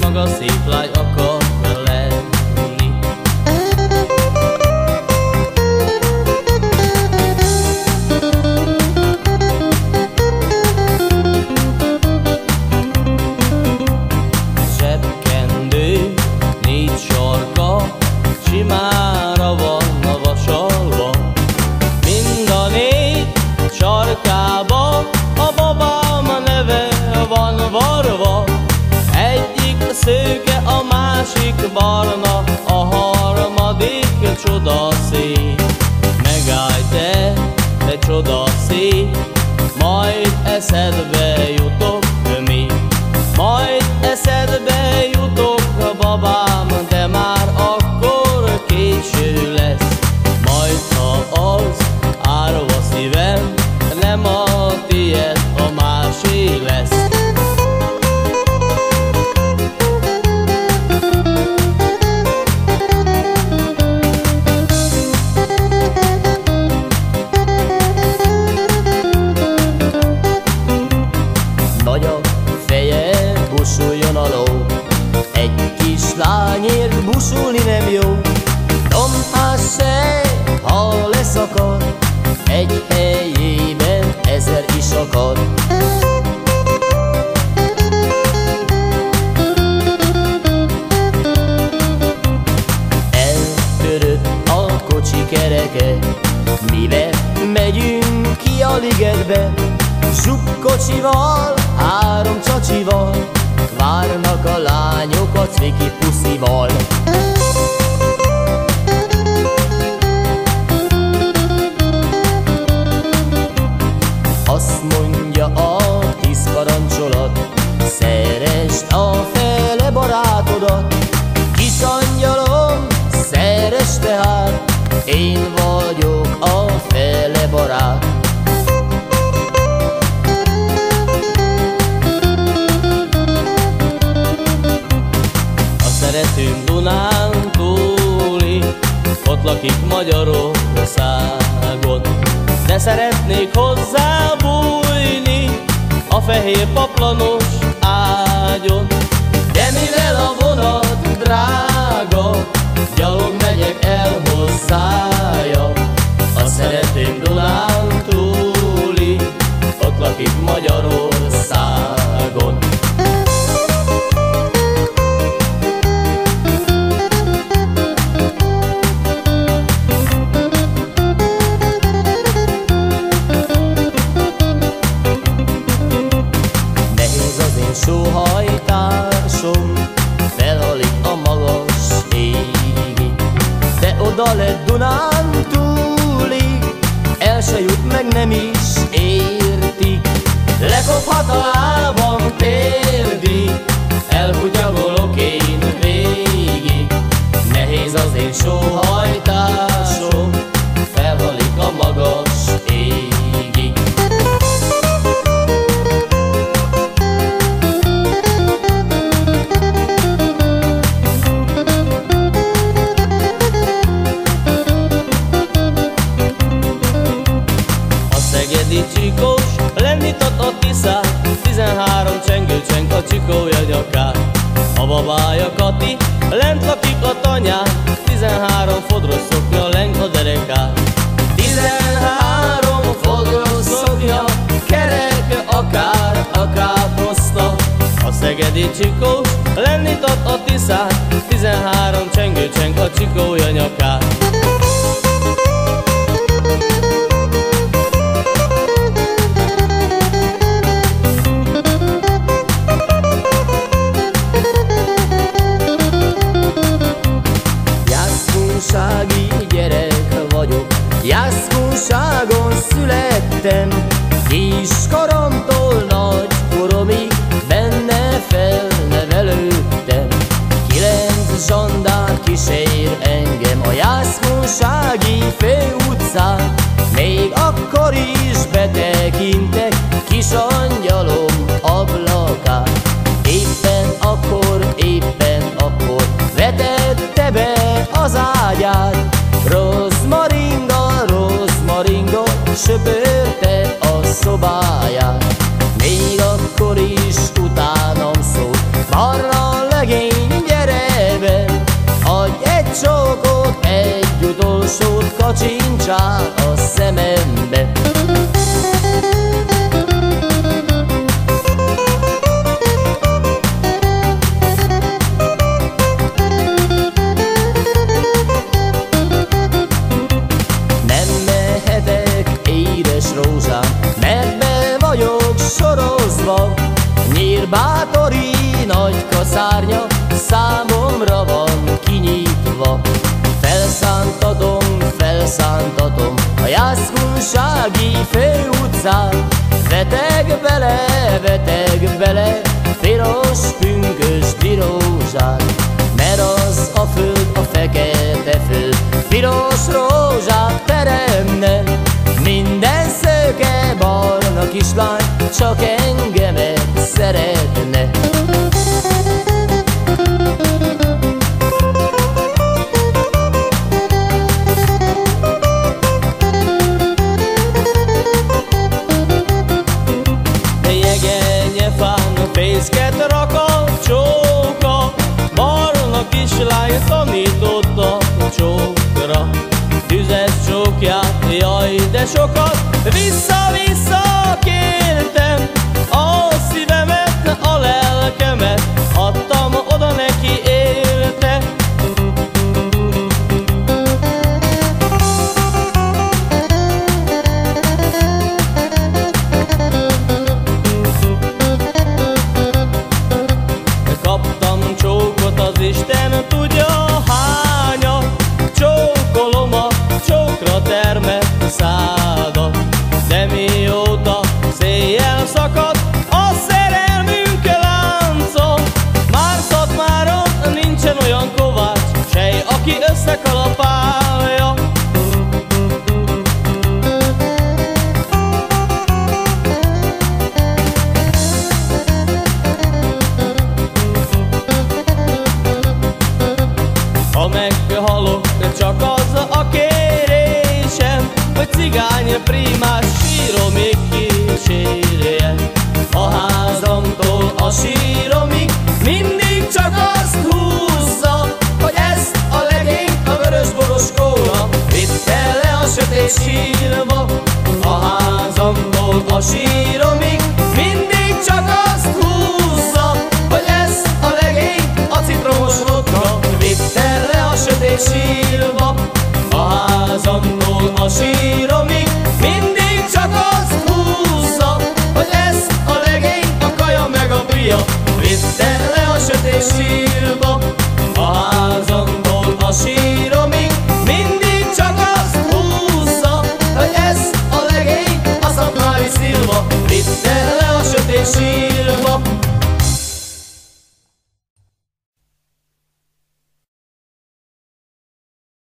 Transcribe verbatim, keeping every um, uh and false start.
maga szép lány akar lenni. Zsebkendő, négy sarka, simára van vasalva. Mind a négy sarkába a babám neve van varva. Egyik szőke, a másik barna, a harmadik csodaszép. Megállj te, te csodaszép, majd eszedbe jutok mi. Majd eszedbe jutok, babám, de már akkor késő lesz. Majd ha az árva szívem, nem a tiéd, a másé lesz. Nagy a feje, busuljon a ló, egy kis lányért busulni nem jó. Dombás se, ha leszakad, egy helyében ezer is akad. Eltörött a kocsi kereke, mivel megyünk ki a ligetbe. Zsugkocsival, három csacsival, várnak a lányok a cviki puszival. Azt mondja a tíz parancsolat, szeresd a fele barátodat. Kis angyalom, szeresd tehát, én vagyok a fele barát. A szeretőm Dunántúli, ott lakik Magyarországon. De szeretnék hozzá bújni a fehér paplanos ágyon. De mivel a vonat drága, gyalog megyek el hozzája. A szeretőm Dunántúli, ott lakik Magyarországon. Sóhajtásom felhalik a magas égig, de oda lett Dunántúlig, el se jut, meg nem is értik. Lekophat a lábam térdig, elkutyagolok én végig. Nehéz az én sóhajtásom, felhalik a magas égig. Csikós, lendított a Tiszát, tizenhárom csengő cseng a csikója nyakát. A babája Kati, lent lakik a tanyán, tizenhárom fodros szoknya leng a derekát. Tizenhárom fodros szoknya, kerek akár a káposzta. A szegedi csikós, lendított a Tiszát, tizenhárom csengő cseng a csikója nyakát. Gyerek vagyok, Jászkunságon születtem. Kiskoromtól nagy koromig benne felnevelődtem. Kilenc zsandár kísér engem a jászkunsági főutcán. Még akkor is betekintek kis angyalom ablakán. Éppen akkor, éppen akkor vetette be az ágyát. Rozmaringa, rozmaringa, söpörte a szobáját. Még akkor is utánam szólt, barna legény csókot, egy utolsót kacsincsál a szemembe. Nem mehetek, édes rózsám, mert be vagyok sorozva. Nyírbátori nagy kaszárnya számomra van kinyitva. Felszántatom, felszántatom a jászkunsági főutcán. Veteg bele, veteg bele piros pünkös pirózsát, mert az a föld, a fekete föld piros rózsát teremne. Minden szőke barna kislány csak engemet szeretne. Jegenyefán fészket rak a csóka, barna kislány tanította csókra. Tüzes csókját, jaj de sokat, vissza-vissza kértem, a szívemet, a lelkemet adtam oda neki érte. Kaptam csókot, az Isten tudja hánya, csókolom a csókra termett szádat. De mióta széjjel szakadt a szerelmünk lánca, már Szatmáron nincsen olyan kovács sej, aki összekalapálja. Ha meghalok, csak az a kérésem, hogy cigány prímás síromig kísérjen. A házamtól a síromig mindig csak azt húzza, hogy ezt a legényt a vörösboros kóla vitte le a sötét sírba. A házamtól a síromig mindig csak azt húzza, hogy ezt a legényt a citromos vodka vitte le a sötét sírba. A házamtól a síromig mindig csak azt húzza, hogy ezt a legényt a kaja meg a bria vitte le a sötét sírba. A házamtól a síromig mindig csak azt húzza, hogy ezt a legényt a szatmári Szilva vitte le a sötét sírba.